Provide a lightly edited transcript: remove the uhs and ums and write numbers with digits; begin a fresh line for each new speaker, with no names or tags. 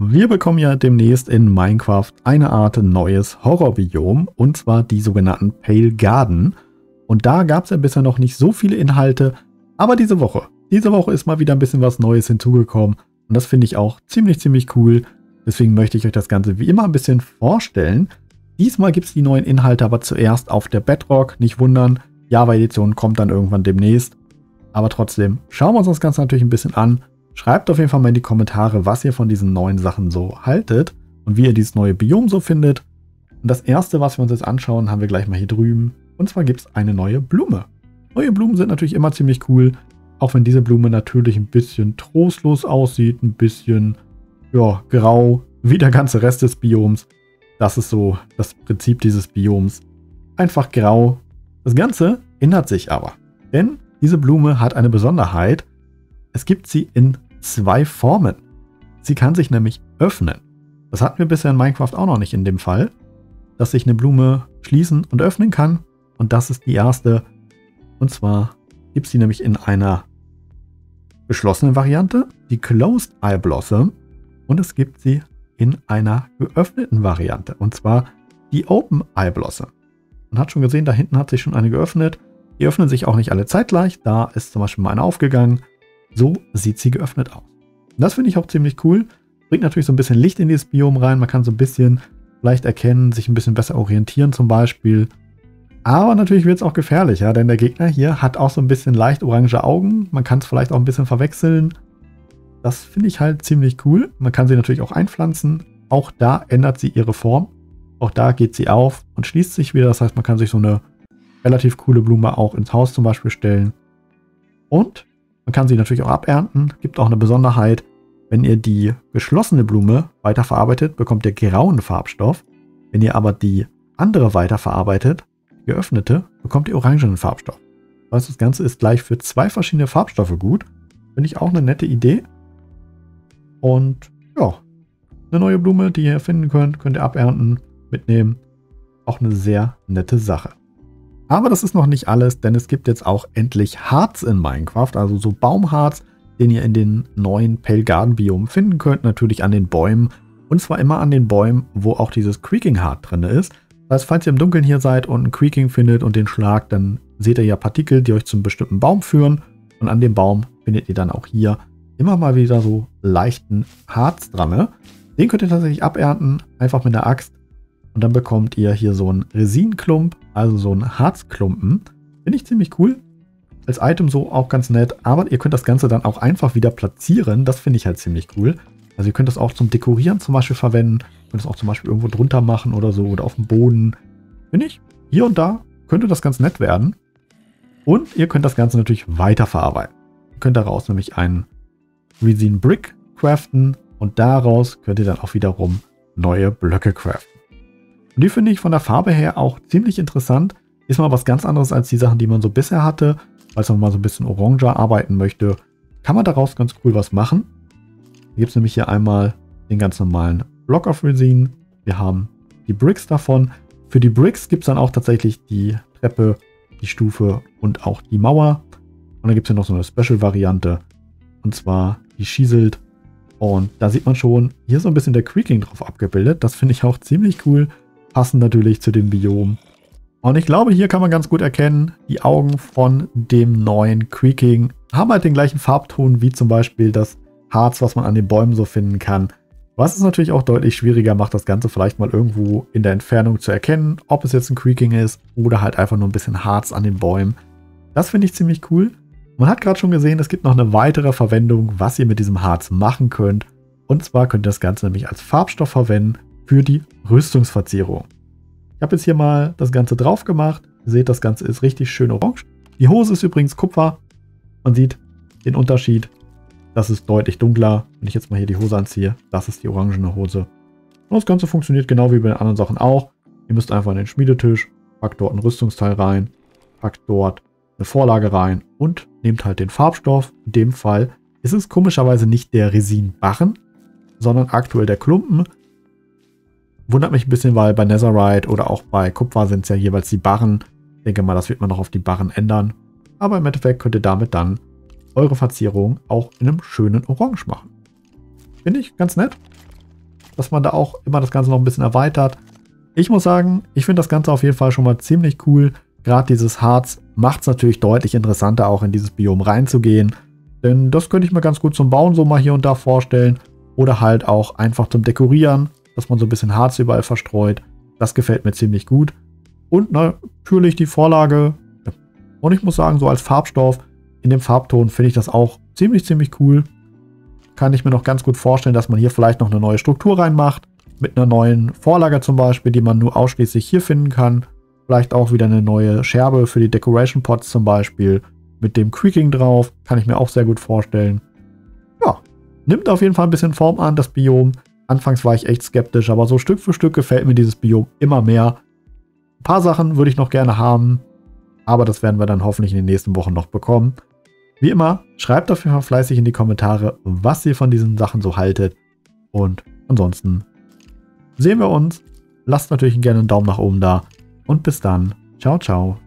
Wir bekommen ja demnächst in Minecraft eine Art neues Horrorbiom, und zwar die sogenannten Pale Garden. Und da gab es ja bisher noch nicht so viele Inhalte, aber diese Woche ist mal wieder ein bisschen was Neues hinzugekommen. Und das finde ich auch ziemlich cool. Deswegen möchte ich euch das Ganze wie immer ein bisschen vorstellen. Diesmal gibt es die neuen Inhalte aber zuerst auf der Bedrock. Nicht wundern, Java-Edition kommt dann irgendwann demnächst. Aber trotzdem schauen wir uns das Ganze natürlich ein bisschen an. Schreibt auf jeden Fall mal in die Kommentare, was ihr von diesen neuen Sachen so haltet und wie ihr dieses neue Biom so findet. Und das erste, was wir uns jetzt anschauen, haben wir gleich mal hier drüben. Und zwar gibt es eine neue Blume. Neue Blumen sind natürlich immer ziemlich cool, auch wenn diese Blume natürlich ein bisschen trostlos aussieht, ein bisschen ja, grau, wie der ganze Rest des Bioms. Das ist so das Prinzip dieses Bioms. Einfach grau. Das Ganze ändert sich aber, denn diese Blume hat eine Besonderheit. Es gibt sie in zwei Formen. Sie kann sich nämlich öffnen. Das hatten wir bisher in Minecraft auch noch nicht in dem Fall, dass sich eine Blume schließen und öffnen kann. Und das ist die erste. Und zwar gibt es sie nämlich in einer geschlossenen Variante, die Closed Eye Blossom. Und es gibt sie in einer geöffneten Variante. Und zwar die Open Eye Blossom. Man hat schon gesehen, da hinten hat sich schon eine geöffnet. Die öffnen sich auch nicht alle zeitgleich. Da ist zum Beispiel mal eine aufgegangen. So sieht sie geöffnet aus. Und das finde ich auch ziemlich cool. Bringt natürlich so ein bisschen Licht in dieses Biom rein. Man kann so ein bisschen vielleicht erkennen, sich ein bisschen besser orientieren zum Beispiel. Aber natürlich wird es auch gefährlicher, denn der Gegner hier hat auch so ein bisschen leicht orange Augen. Man kann es vielleicht auch ein bisschen verwechseln. Das finde ich halt ziemlich cool. Man kann sie natürlich auch einpflanzen. Auch da ändert sie ihre Form. Auch da geht sie auf und schließt sich wieder. Das heißt, man kann sich so eine relativ coole Blume auch ins Haus zum Beispiel stellen. Und man kann sie natürlich auch abernten. Gibt auch eine Besonderheit, wenn ihr die geschlossene Blume weiterverarbeitet, bekommt ihr grauen Farbstoff. Wenn ihr aber die andere weiterverarbeitet, die geöffnete, bekommt ihr orangenen Farbstoff. Das heißt, das Ganze ist gleich für zwei verschiedene Farbstoffe gut. Finde ich auch eine nette Idee. Und ja, eine neue Blume, die ihr finden könnt ihr abernten, mitnehmen. Auch eine sehr nette Sache. Aber das ist noch nicht alles, denn es gibt jetzt auch endlich Harz in Minecraft, also so Baumharz, den ihr in den neuen Pale Garden Biomen finden könnt, natürlich an den Bäumen. Und zwar immer an den Bäumen, wo auch dieses Creaking Hart drin ist. Das heißt, falls ihr im Dunkeln hier seid und ein Creaking findet und den schlagt, dann seht ihr ja Partikel, die euch zum bestimmten Baum führen. Und an dem Baum findet ihr dann auch hier immer mal wieder so leichten Harz dran. Ne? Den könnt ihr tatsächlich abernten, einfach mit der Axt. Und dann bekommt ihr hier so einen Resinklump, also so einen Harzklumpen. Finde ich ziemlich cool. Als Item so auch ganz nett. Aber ihr könnt das Ganze dann auch einfach wieder platzieren. Das finde ich halt ziemlich cool. Also ihr könnt das auch zum Dekorieren zum Beispiel verwenden. Ihr könnt das auch zum Beispiel irgendwo drunter machen oder so. Oder auf dem Boden. Finde ich, hier und da könnte das ganz nett werden. Und ihr könnt das Ganze natürlich weiterverarbeiten. Ihr könnt daraus nämlich einen Resin Brick craften. Und daraus könnt ihr dann auch wiederum neue Blöcke craften. Und die finde ich von der Farbe her auch ziemlich interessant. Ist mal was ganz anderes als die Sachen, die man so bisher hatte. Falls man mal so ein bisschen oranger arbeiten möchte, kann man daraus ganz cool was machen. Hier gibt es nämlich hier einmal den ganz normalen Block of Resin. Wir haben die Bricks davon. Für die Bricks gibt es dann auch tatsächlich die Treppe, die Stufe und auch die Mauer. Und dann gibt es hier noch so eine Special-Variante. Und zwar die Schieselt. Und da sieht man schon, hier ist so ein bisschen der Creaking drauf abgebildet. Das finde ich auch ziemlich cool. Passend natürlich zu dem Biom. Und ich glaube, hier kann man ganz gut erkennen, die Augen von dem neuen Creaking haben halt den gleichen Farbton wie zum Beispiel das Harz, was man an den Bäumen so finden kann. Was es natürlich auch deutlich schwieriger macht, das Ganze vielleicht mal irgendwo in der Entfernung zu erkennen, ob es jetzt ein Creaking ist oder halt einfach nur ein bisschen Harz an den Bäumen. Das finde ich ziemlich cool. Man hat gerade schon gesehen, es gibt noch eine weitere Verwendung, was ihr mit diesem Harz machen könnt. Und zwar könnt ihr das Ganze nämlich als Farbstoff verwenden für die Rüstungsverzierung. Ich habe jetzt hier mal das Ganze drauf gemacht. Ihr seht, das Ganze ist richtig schön orange. Die Hose ist übrigens Kupfer. Man sieht den Unterschied. Das ist deutlich dunkler. Wenn ich jetzt mal hier die Hose anziehe, das ist die orangene Hose. Und das Ganze funktioniert genau wie bei den anderen Sachen auch. Ihr müsst einfach an den Schmiedetisch, packt dort ein Rüstungsteil rein, packt dort eine Vorlage rein und nehmt halt den Farbstoff. In dem Fall ist es komischerweise nicht der Resinbarren, sondern aktuell der Klumpen. Wundert mich ein bisschen, weil bei Netherite oder auch bei Kupfer sind es ja jeweils die Barren. Ich denke mal, das wird man noch auf die Barren ändern. Aber im Endeffekt könnt ihr damit dann eure Verzierung auch in einem schönen Orange machen. Finde ich ganz nett. dass man da auch immer das Ganze noch ein bisschen erweitert. Ich muss sagen, ich finde das Ganze auf jeden Fall schon mal ziemlich cool. Gerade dieses Harz macht es natürlich deutlich interessanter, auch in dieses Biom reinzugehen. Denn das könnte ich mir ganz gut zum Bauen so mal hier und da vorstellen. Oder halt auch einfach zum Dekorieren, dass man so ein bisschen Harz überall verstreut. Das gefällt mir ziemlich gut. Und natürlich die Vorlage. Und ich muss sagen, so als Farbstoff in dem Farbton finde ich das auch ziemlich cool. Kann ich mir noch ganz gut vorstellen, dass man hier vielleicht noch eine neue Struktur reinmacht. Mit einer neuen Vorlage zum Beispiel, die man nur ausschließlich hier finden kann. Vielleicht auch wieder eine neue Scherbe für die Decoration Pots zum Beispiel. Mit dem Creaking drauf. Kann ich mir auch sehr gut vorstellen. Ja, nimmt auf jeden Fall ein bisschen Form an, das Biom. Anfangs war ich echt skeptisch, aber so Stück für Stück gefällt mir dieses Biom immer mehr. Ein paar Sachen würde ich noch gerne haben. Aber das werden wir dann hoffentlich in den nächsten Wochen noch bekommen. Wie immer, schreibt auf jeden Fall fleißig in die Kommentare, was ihr von diesen Sachen so haltet. Und ansonsten sehen wir uns. Lasst natürlich gerne einen Daumen nach oben da. Und bis dann. Ciao, ciao.